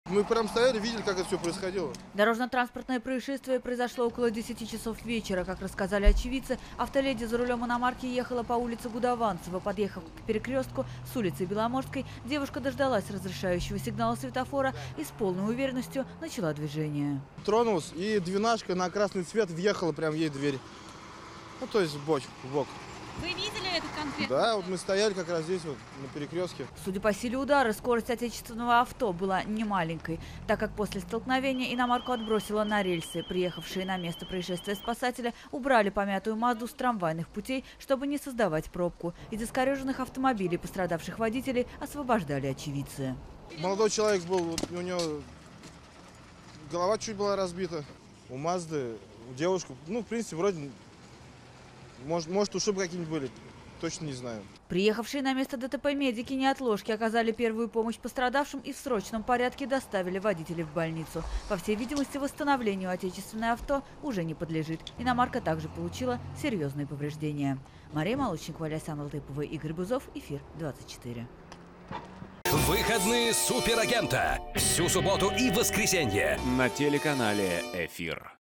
Мы прям стояли, видели, как это все происходило. Дорожно-транспортное происшествие произошло около 10 часов вечера. Как рассказали очевидцы, автоледи за рулем иномарки ехала по улице Гудованцева. Подъехав к перекрестку с улицы Беломорской, девушка дождалась разрешающего сигнала светофора и с полной уверенностью начала движение. Тронулась, и двенашка на красный цвет въехала прям ей в дверь. Ну, то есть в бок. Вы видели это конкретно? Да, вот мы стояли как раз здесь, вот, на перекрестке. Судя по силе удара, скорость отечественного авто была немаленькой, так как после столкновения иномарку отбросило на рельсы. Приехавшие на место происшествия спасатели убрали помятую Мазду с трамвайных путей, чтобы не создавать пробку. Из искореженных автомобилей пострадавших водителей освобождали очевидцы. Молодой человек был, вот, у него голова чуть была разбита. У Мазды, у девушки, ну, в принципе, вроде, может ушибы какие-нибудь были, точно не знаю. Приехавшие на место ДТП медики неотложки оказали первую помощь пострадавшим и в срочном порядке доставили водителей в больницу. По всей видимости, восстановлению отечественное авто уже не подлежит. Иномарка также получила серьезные повреждения. Мария Молочник, Валя Самвелтыпова, Игорь Бузов, Эфир 24. Выходные суперагента. Всю субботу и воскресенье на телеканале «Эфир».